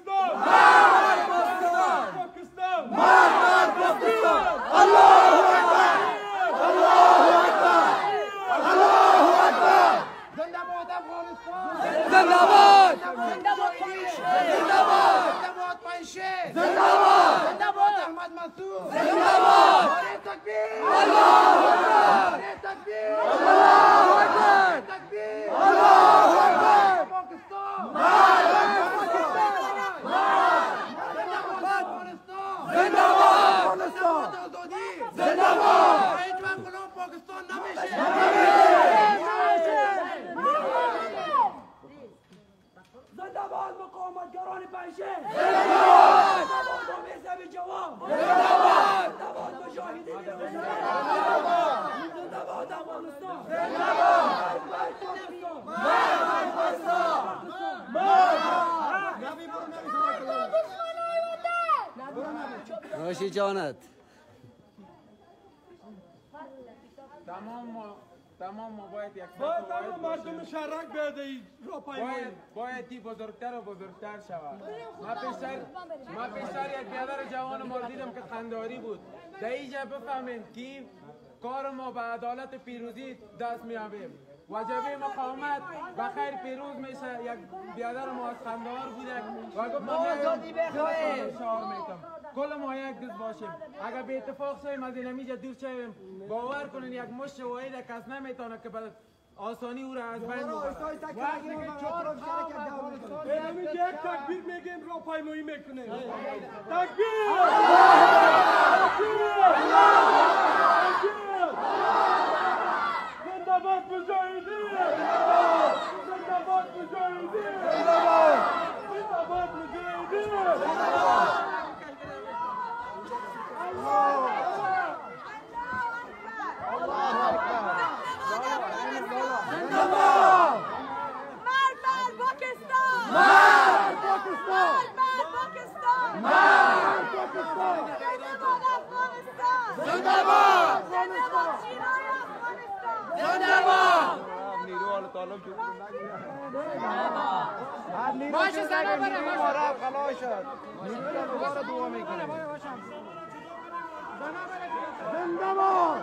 پاکستان پاکستان پاکستان پاکستان الله اکبر الله اکبر الله اکبر زنده باد افغانستان زنده باد زنده باد پنجشیر زنده باد زنده باد پنجشیر زنده باد زنده باد احمد منصور زنده باد نعره تکبیر الله اکبر نعره تکبیر الله اکبر تکبیر الله اکبر پاکستان زنده باد افغانستان زنده باد هیچ وقت غلام پاکستان نمیشه زنده باد مقاومتگران پنجشیر زنده باد زنده باد مذهب جوان زنده باد زنده باد مجاهدین زنده باد افغانستان زنده باد راشی جانت تمام ما باید یک ساعت مردم شرک بده باید تی بزرگتر و بزرگتر شود. ما پیشتر یک بیادر جوان ما دیدم که قنداری بود. در اینجا بفهمیم که کار ما به عدالت و پیروزی دست میابیم. وجبه مقاومت بخیر پیروز میشه. یک بیادر ما از قندار بوده و گفت ما آزادی بخواهیم شعار میتم کل ما یک دوست باشیم. اگر به اتفاق شویم از این همیجا دور شویم باور کنین یک مشت واحد کس نمیتونه که به آسانی او را از بین ببرد. وقتی که چهار اینمیج یک تکبیر میگیم را پایمایی میکنه. تکبیر! زنده باد مجاهدین! زنده باد مجاهدین! زنده باد مجاهدین! باشه سلام برم باشه خلاص شد دوباره دعا میکنیم زنده باد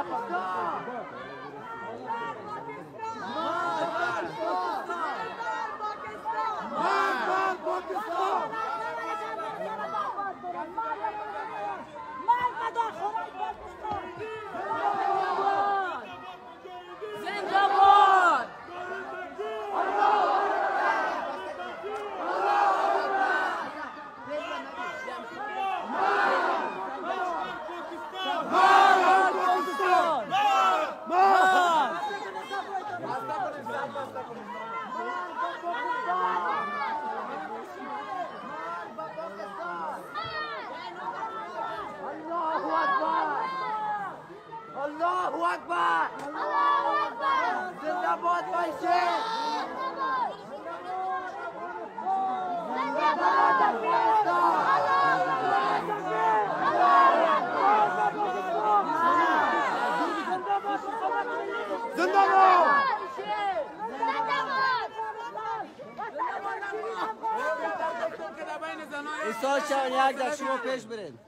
الله اکبر زنده باد پنجشیر زنده باد افغانستان زنده باد استاد شان یک در شما پیش برین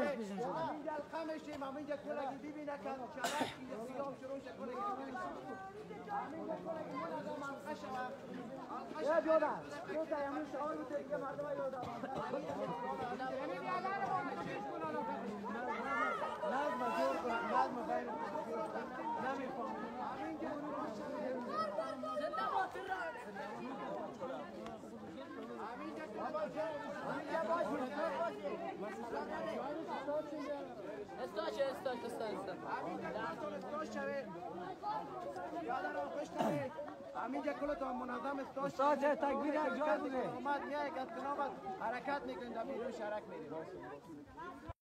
همینجا کل تا منظم استاد تکبیر یک جای بوده اومد یک از کنابت حرکت میکنید بیرون شرک میرید